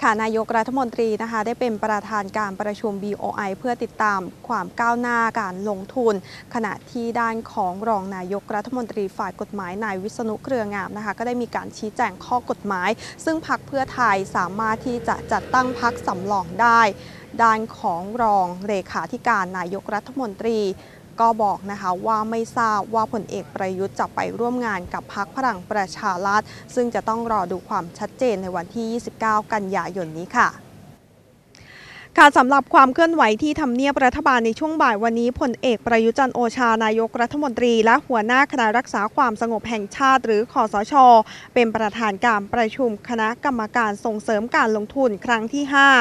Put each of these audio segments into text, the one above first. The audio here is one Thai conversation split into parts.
ค่ะนายกรัฐมนตรีนะคะได้เป็นประธานการประชุม BOI เพื่อติดตามความก้าวหน้าการลงทุนขณะที่ด้านของรองนายกรัฐมนตรีฝ่ายกฎหมายนายวิษณุเครืองามนะคะก็ได้มีการชี้แจงข้อกฎหมายซึ่งพรรคเพื่อไทยสามารถที่จะจัดตั้งพรรคสำรองได้ด้านของรองเลขาธิการนายกรัฐมนตรีก็บอกนะคะว่าไม่ทราบว่าพลเอกประยุทธ์จะไปร่วมงานกับพรรคพลังประชารัฐซึ่งจะต้องรอดูความชัดเจนในวันที่ 29 กันยายนนี้ค่ะสำหรับความเคลื่อนไหวที่ทำเนียบรัฐบาลในช่วงบ่ายวันนี้พลเอกประยุทธ์จันทร์โอชานายกรัฐมนตรีและหัวหน้าคณะรักษาความสงบแห่งชาติหรือคสช.เป็นประธานการประชุมคณะกรรมการส่งเสริมการลงทุนครั้งที่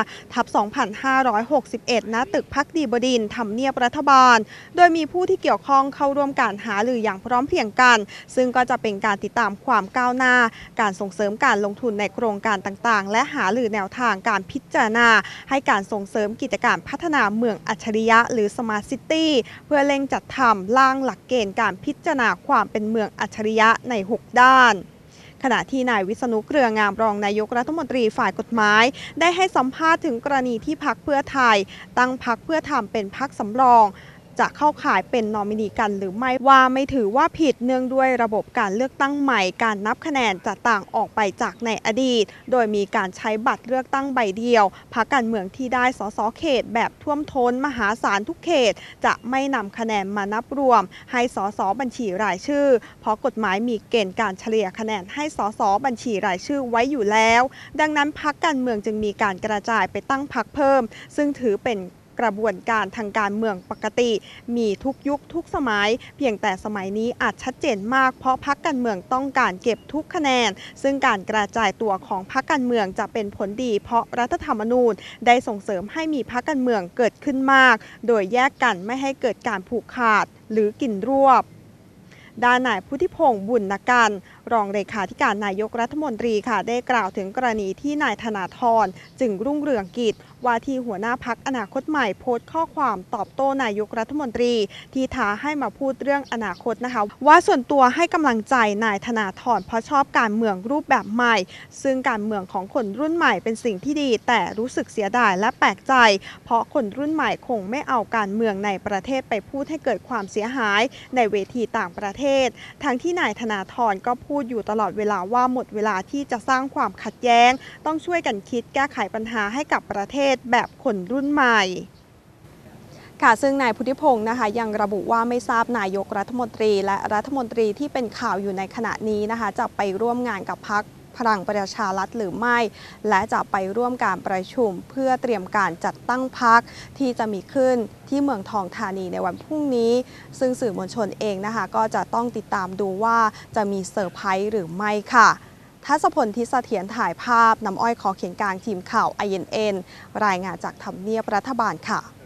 5/2561 ณ ตึกภักดีบดินทร์ทำเนียบรัฐบาลโดยมีผู้ที่เกี่ยวข้องเข้าร่วมการหารืออย่างพร้อมเพรียงกันซึ่งก็จะเป็นการติดตามความก้าวหน้าการส่งเสริมการลงทุนในโครงการต่างๆและหารือแนวทางการพิจารณาให้การส่งเสริมกิจการพัฒนาเมืองอัจฉริยะหรือ Smart City เพื่อเร่งจัดทำร่างหลักเกณฑ์การพิจารณาความเป็นเมืองอัจฉริยะใน 6 ด้านขณะที่นายวิษณุเครืองามรองนายกรัฐมนตรีฝ่ายกฎหมายได้ให้สัมภาษณ์ถึงกรณีที่พรรคเพื่อไทยตั้งพรรคเพื่อทำเป็นพรรคสำรองจะเข้าข่ายเป็นนอมินีกันหรือไม่ว่าไม่ถือว่าผิดเนื่องด้วยระบบการเลือกตั้งใหม่การนับคะแนนจะต่างออกไปจากในอดีตโดยมีการใช้บัตรเลือกตั้งใบเดียวพรรคการเมืองที่ได้สสเขตแบบท่วมท้นมหาศาลทุกเขตจะไม่นำคะแนนมานับรวมให้สสบัญชีรายชื่อเพราะกฎหมายมีเกณฑ์การเฉลี่ยคะแนนให้สสบัญชีรายชื่อไว้อยู่แล้วดังนั้นพรรคการเมืองจึงมีการกระจายไปตั้งพรรคเพิ่มซึ่งถือเป็นกระบวนการทางการเมืองปกติมีทุกยุคทุกสมัยเพียงแต่สมัยนี้อาจชัดเจนมากเพราะพรรคการเมืองต้องการเก็บทุกคะแนนซึ่งการกระจายตัวของพรรคการเมืองจะเป็นผลดีเพราะรัฐธรรมนูญได้ส่งเสริมให้มีพรรคการเมืองเกิดขึ้นมากโดยแยกกันไม่ให้เกิดการผูกขาดหรือกินรวบด้านนายพุทธิพงษ์บุญนกันรองเลขาธิการนายกรัฐมนตรีค่ะได้กล่าวถึงกรณีที่นายธนาธรจึงรุ่งเรืองกิจว่าที่หัวหน้าพรรคอนาคตใหม่โพสต์ข้อความตอบโต้นายกรัฐมนตรีที่ท้าให้มาพูดเรื่องอนาคตนะคะว่าส่วนตัวให้กำลังใจนายธนาธรเพราะชอบการเมืองรูปแบบใหม่ซึ่งการเมืองของคนรุ่นใหม่เป็นสิ่งที่ดีแต่รู้สึกเสียดายและแปลกใจเพราะคนรุ่นใหม่คงไม่เอาการเมืองในประเทศไปพูดให้เกิดความเสียหายในเวทีต่างประเทศทั้งที่นายธนาธรก็พูดอยู่ตลอดเวลาว่าหมดเวลาที่จะสร้างความขัดแย้งต้องช่วยกันคิดแก้ไขปัญหาให้กับประเทศแบบคนรุ่นใหม่ซึ่งนายพุทธิพงศ์นะคะยังระบุว่าไม่ทราบนายกรัฐมนตรีและรัฐมนตรีที่เป็นข่าวอยู่ในขณะนี้นะคะจะไปร่วมงานกับพรรคพลังประชารัฐหรือไม่และจะไปร่วมการประชุมเพื่อเตรียมการจัดตั้งพรรคที่จะมีขึ้นที่เมืองทองธานีในวันพรุ่งนี้ซึ่งสื่อมวลชนเองนะคะก็จะต้องติดตามดูว่าจะมีเซอร์ไพรส์หรือไม่ค่ะทัศพล ทิศเสถียรถ่ายภาพน้ำอ้อยขอเขียนกลางทีมข่าว INN รายงานจากทำเนียบรัฐบาลค่ะ